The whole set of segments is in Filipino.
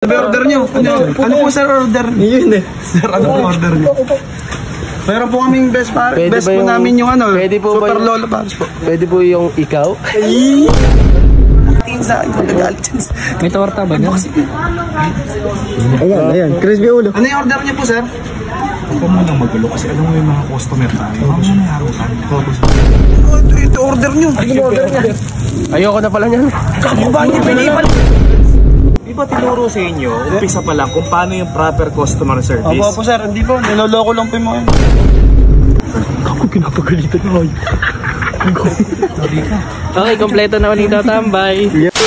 ba order nyo? Ano po sir order? Yun eh. Sir, ano po order nyo? Meron po kaming best po namin yung ano. Pwede po Super ba Lolo Paps po. Pwede po yung ikaw? Ay! Tingin sa akin kung nagalit dyan. May torta ba niya? Ayan. Crispy ulo. Ano yung order niyo po sir? Huwag mo nang magulo kasi alam mo yung mga customer tayo. Huwag mo na harutan. Ito order nyo. Ayoko na pala niyan. Kakubahan niyo pinipan. Di ba tinuro sa inyo, umpisa pa lang kung paano yung proper customer service? Opo sir, hindi po. Niloloko lang po yung mga. Ako pinapagalitan na kayo. Okay, kompleto na ulit tatambay.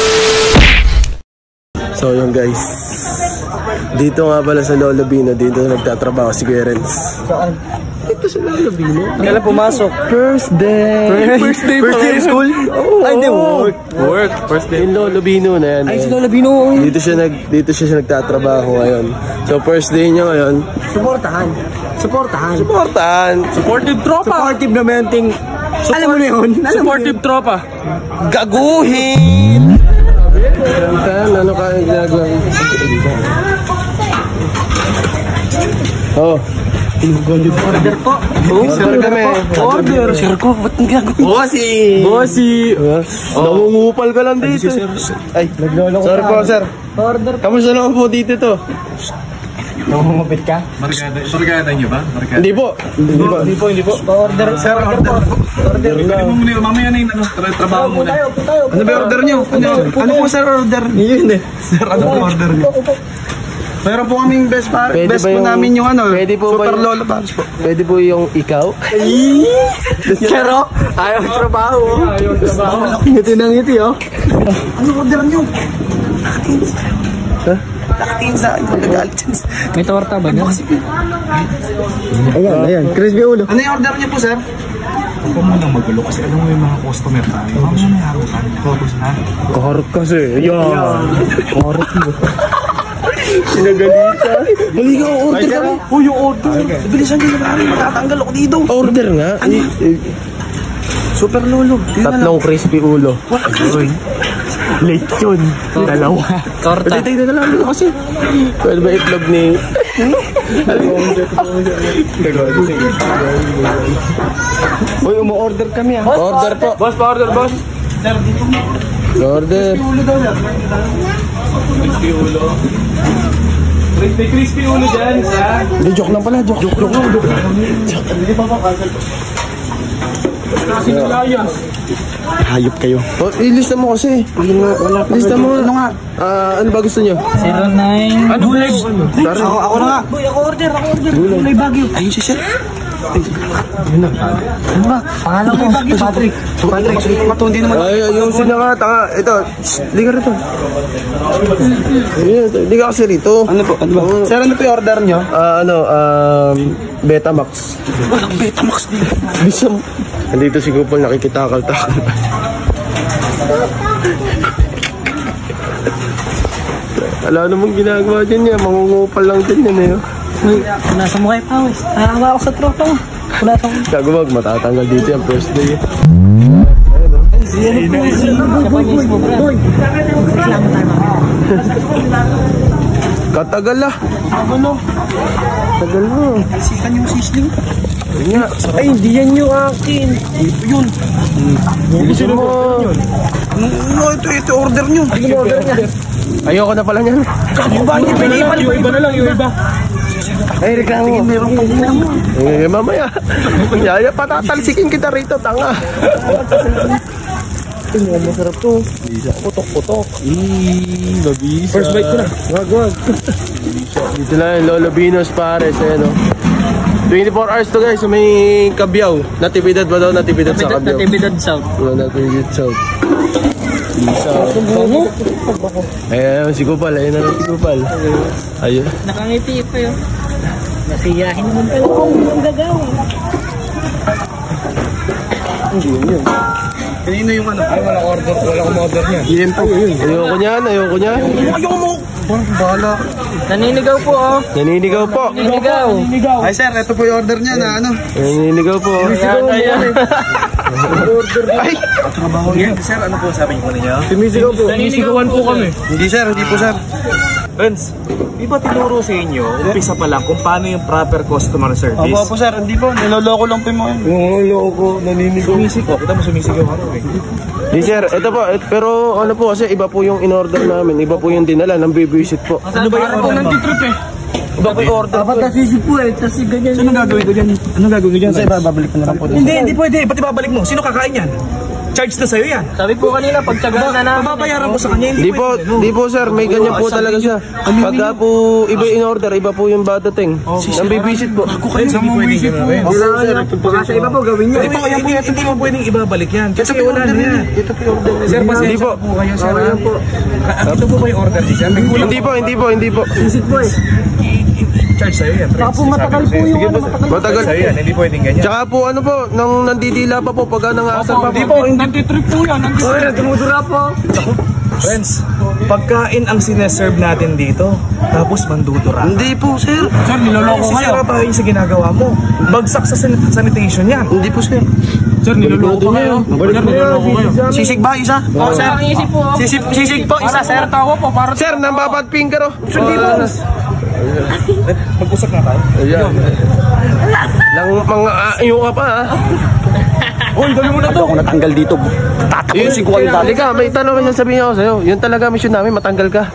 So yun guys. Dito nga pala sa Lolo Bino, dito nagtatrabaho si Kuya Renz. Saan? Ito sa Lolo Bino. Kailan pumasok? First day. First day school? Ay, hindi, work. First day. Yung Lolo Bino na yan. Ay, si Lola Bino. Dito siya nagtatrabaho ngayon. So first day niya ngayon. Supportahan. Supportive tropa! Supportive na menting. Alam mo na yun? Supportive tropa! Gaguhin! Ano ka ginagawa? Oh. Order po. Order kami. Order. Sir ko, ba't ang gagawin? Bossy! Nangungupal ka lang dito. Ay, sorry po sir. Order. Kamusta naman po dito to? Nangungupit ka? Margada niyo ba? Hindi po. Hindi po. Order. Sir, order po. Order. Mamaya na yung trabaho muna. Ano ba order nyo? Ano po sir order? Yun eh. Sir, ano po order niyo? Meron po kaming best po namin yung ano. Pwede po Super ba Lolo Paps po. Pwede po yung ikaw? Pero, ayaw trabaho. Ngiti ng ngiti oh. Ano order nyo? Nakatingin sa akin kung nagalit dyan. May torta ba niya? Ayan. Crispy ulo. Ano yung order nyo po sir? Huwag mo nang magulo kasi alam mo yung mga customer tayo. Huwag mo na harutan. Kaharap kasi. Yan. Kaharap mo. Sinagalitan. Bali ka, order kami. Yung order. Bilisan nyo na rin, matatanggal ako dito. Order nga. Super Lolo. Tatlong crispy ulo. Late yun. Dalawa. Torta. Tayo na lang dito kasi. Pwede ba itlog ni... Uy, umu-order kami ah. Order po. Boss, pa-order, boss. Order. Crispy ulo. May crispy ulo dyan, sa... Hindi, joke lang pala. Joke lang. Hindi pa cancel. Kasi nilayas. Hayop kayo. Ilista mo kasi. Ilista mo. Ano nga? Ano ba gusto nyo? 09. Ano? Ako na nga. Boy, ako order. Gulay Baguio. Ayun si sir. Ano ba? Pangalan ko. Patrick. Matundi naman. Ay, yung sino nga, tanga. Ito. Hindi ka rito. Hindi ka kasi rito. Ano po? Sir, ano po yung order nyo? Betamax. Walang Betamax dito. Bisam. Nandito si Gupal nakikitakal-takal. Wala namang ginagawa dyan niya. Mangungupal lang dyan yan eh. Uy, nasa mukha yung pawis. Nakahawa ako sa tropa mo. Wala akong... Gagawag, matatanggal dito yung first day. Katagal ah. Tagal mo. Sikan yung sisling. Ay, hindi yan yung akin. Ito yun. Gusto mo. Ito order nyo. Ano order niya? Ayoko na pala niyan. Kakubahan niyo pinipan. Yung iba na lang, yung iba. Ay, reklamo. Mamaya. Yaya, patatalsikin kita rito, tanga. Masarap to. Putok-putok. Mabisa. First bite ko na. Wag. Dito na yung Lolo Bino's Pares. Ayan o. 24 hours to guys. May Kabyaw. Natividad ba daw? Natividad sa Kabyaw. Natividad South. Natividad South. Ayan si Kupal. Ayan na si Kupal. Ayun. Nakangiti pa yun. Nasiyahin naman pala kung ang gagawin. Yun. Kanino yung ano? Ay, walang order. Walang umorder niya. Yan po. Ayoko niyan. Ayaw mo! Bahala. Naninigaw po oh. Naninigaw po. Naninigaw. Ay sir, ito po yung order niya na ano. Naninigaw po. Ayan. Order ay! Trabaho yan. Sir, ano po sabi niyo po ninyo? Sumisigaw po. Nanisigawan po kami. Hindi sir, hindi po sir. Friends, di ba tinuro sa inyo, umpisa pa lang kung paano yung proper customer service? Opo sir, hindi po. Niloloko lang po yung mga yun. Loko, naninigo. Sumisik, kita mo sumisigaw ako eh. Di sir, ito po, pero ano po kasi iba po yung in-order namin, iba po yung dinala, nang bibisit po. Ano ba yung order mo? Iba po yung order po. Dapat nasisip po eh, kasi ganyan. Anong gagawin ko dyan? Anong gagawin ko dyan? Sa iba, babalik ko na lang po. Hindi pwede. Ba't ibabalik mo? Sino kakain yan? Charge na sa'yo yan. Sabi po kanina, pagtsagaan na namin. Mababayaran ko sa kanya, hindi Di po sir, may ganyan po talaga siya. Pagka po iba in order, iba po yung badating. Nang bibisit po. Friends, hindi pwedeng gawin. Baka sa iba po gawin nyo. Hindi mo pwedeng ibabalik yan. Kasi wala na yan. Sir, pasensya po kayo, sir. Ito po ba yung order ni sir? Hindi po. Sisip po eh. Charge sa'yo yan. Saka po matagal po yung ano, matagal. Matagal. Sa'yo yan, hindi pwedeng ganyan. Tsaka po ano po, nang nandidila pa po, pagka nangasar pa po. Nagtitrip po yan. Tumudura po. Friends, pagkain ang sineserve natin dito, tapos mandudura. Hindi po sir. Sir, niloloko Sisira tayo sa ginagawa mo. Bagsak sa sanitation yan. Hindi po sir. Sir, niloloko kayo. Niloloko kayo. Sisig ba isa? Oh, sir, ang isip po. Sisig po isa sir. Tawa po, para Sir, nambabadping ka ro. Mag-usap na tayo. Ayan. Lang mga iyo ka pa ha. Uy, dali mo na to. Ako natanggal dito. Tatapusin ko ang dali. Halika, may tanong may sasabihin ako sa'yo. Yun talaga mission namin, matanggal ka.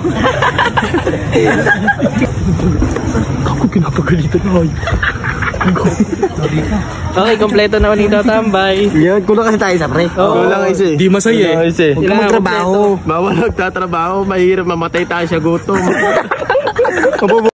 Ako pinapagalitan na kayo. Okay, kompleto na ulit tambay. Yan, kulang kasi tayo sa pre. Kulang isa eh. Di masaya eh. Kulang isa eh. Huwag ka magtrabaho. Bawal nagtatrabaho, mahirap mamatay tayo sa gutom.